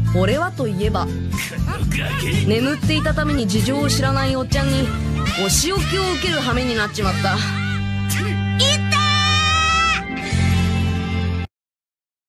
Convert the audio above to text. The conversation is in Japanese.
俺はといえば、眠っていたために事情を知らないおっちゃんにお仕置きを受ける羽目になっちまった。